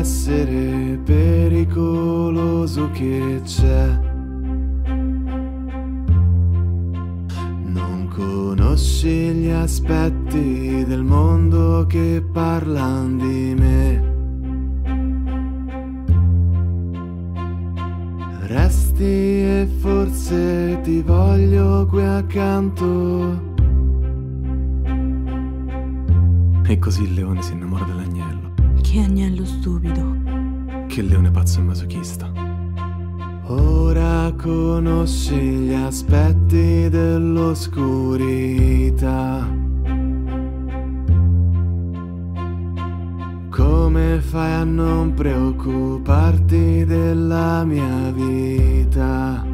essere pericoloso che c'è. Non conosci gli aspetti del mondo che parlano di me. Resti e forse ti voglio qui accanto. E così il leone si innamora dell'agnello. Che agnello stupido. Che leone pazzo e masochista. Ora conosci gli aspetti dell'oscurità. Come fai a non preoccuparti della mia vita?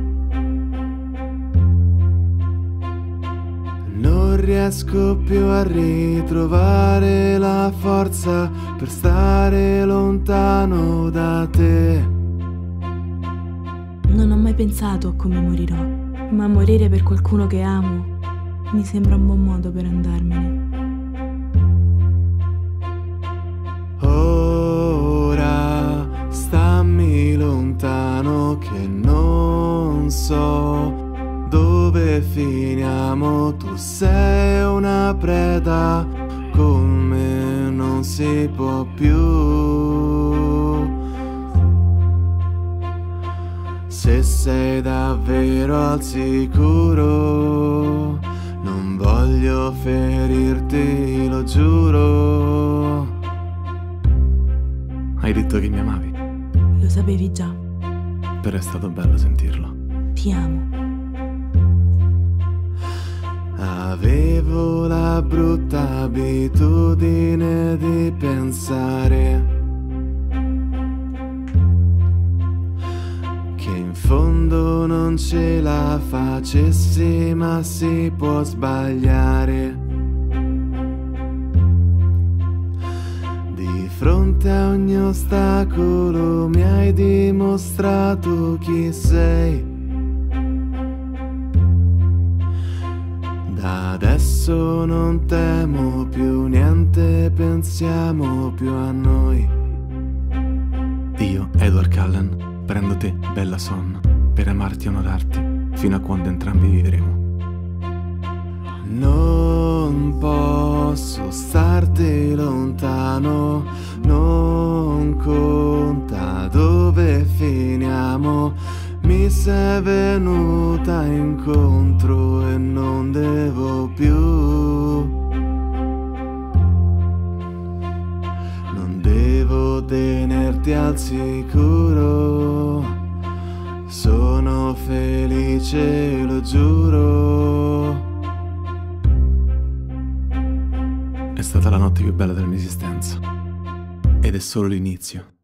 Non riesco più a ritrovare la forza per stare lontano da te. Non ho mai pensato a come morirò, ma morire per qualcuno che amo mi sembra un buon modo per andarmene. Ora stammi lontano che non so dove finiamo. Tu sei una preda, con me non si può più. Se sei davvero al sicuro, non voglio ferirti, lo giuro. Hai detto che mi amavi, Lo sapevi già. però è stato bello sentirlo. Ti amo. Avevo la brutta abitudine di pensare che in fondo non ce la facessi, ma si può sbagliare. Di fronte a ogni ostacolo mi hai dimostrato chi sei. Da adesso non temo più niente, pensiamo più a noi. Io, Edward Cullen, prendo te, bella Son, per amarti e onorarti, fino a quando entrambi vivremo. Non posso starti lontano, non conta dove finiamo. Mi sei venuta incontro e non devo più. Non devo tenerti al sicuro. Sono felice, lo giuro. È stata la notte più bella della mia esistenza. Ed è solo l'inizio.